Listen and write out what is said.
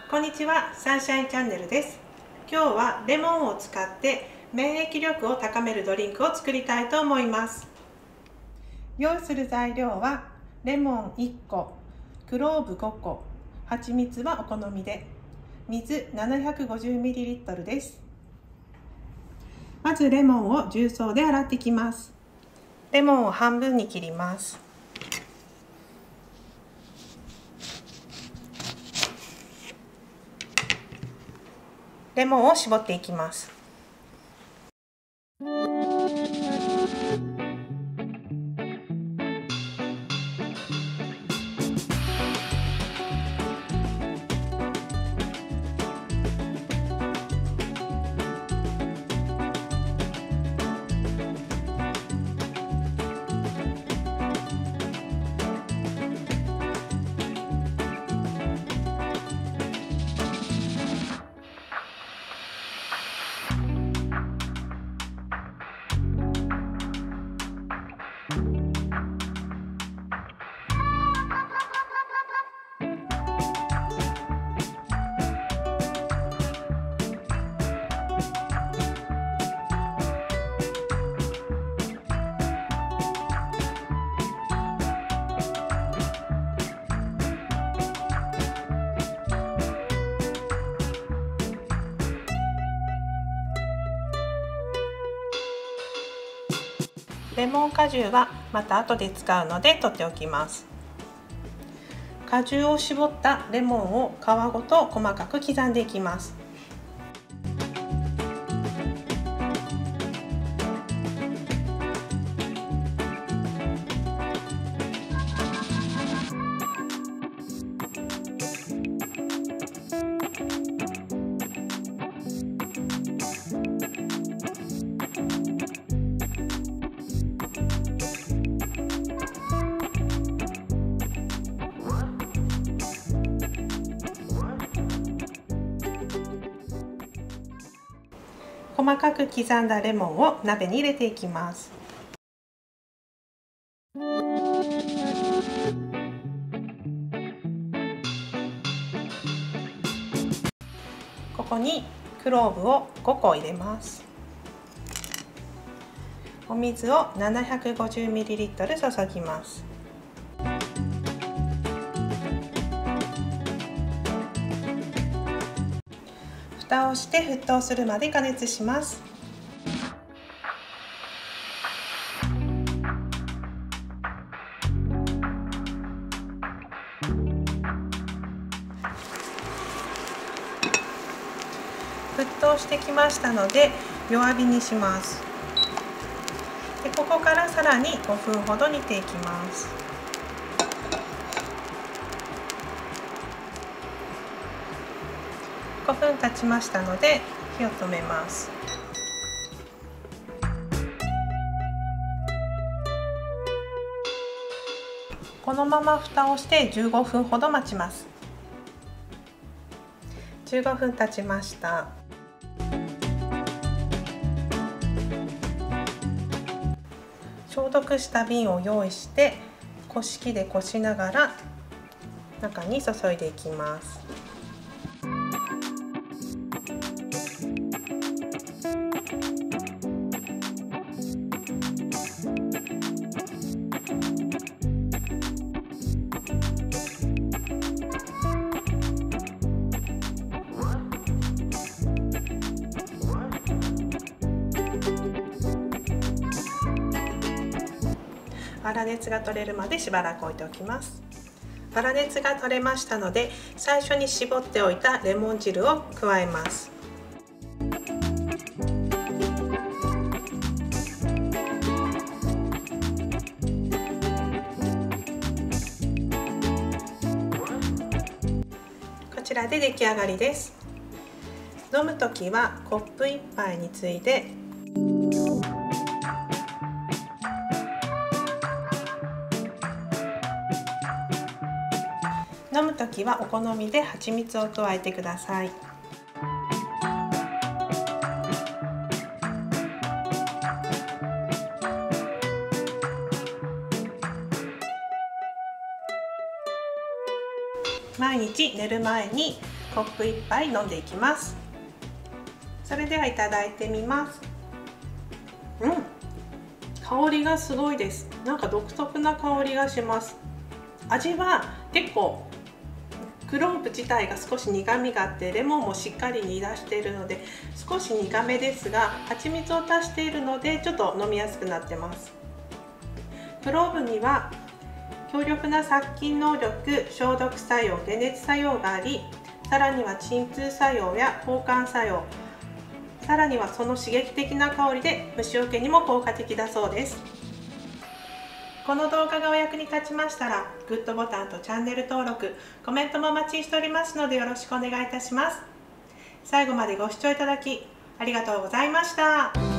こんにちは、サンシャインチャンネルです。今日はレモンを使って免疫力を高めるドリンクを作りたいと思います。用意する材料はレモン1個、クローブ5個、蜂蜜はお好みで、水 750ml です。まずレモンを重曹で洗っていきます。レモンを半分に切ります。レモンを絞っていきます。レモン果汁はまた後で使うので取っておきます。果汁を絞ったレモンを皮ごと細かく刻んでいきます。細かく刻んだレモンを鍋に入れていきます。ここにクローブを5個入れます。お水を 750ml 注ぎます。蓋をして沸騰するまで加熱します。沸騰してきましたので弱火にします。でここからさらに5分ほど煮ていきます。5分経ちましたので火を止めます。このまま蓋をして15分ほど待ちます。15分経ちました。消毒した瓶を用意してこし器でこしながら中に注いでいきます。粗熱が取れるまでしばらく置いておきます。粗熱が取れましたので最初に絞っておいたレモン汁を加えます。こちらで出来上がりです。飲むときはコップ1杯についで飲むときはお好みで蜂蜜を加えてください。毎日寝る前にコップ1杯飲んでいきます。それではいただいてみます。香りがすごいです。なんか独特な香りがします。味は結構クローブ自体が少し苦みがあって、レモンもしっかり煮出しているので少し苦めですが、蜂蜜を足しているのでちょっと飲みやすくなってます。クローブには強力な殺菌能力、消毒作用、解熱作用があり、さらには鎮痛作用や抗汗作用、さらにはその刺激的な香りで虫除けにも効果的だそうです。この動画がお役に立ちましたら、グッドボタンとチャンネル登録、コメントもお待ちしておりますのでよろしくお願いいたします。最後までご視聴いただきありがとうございました。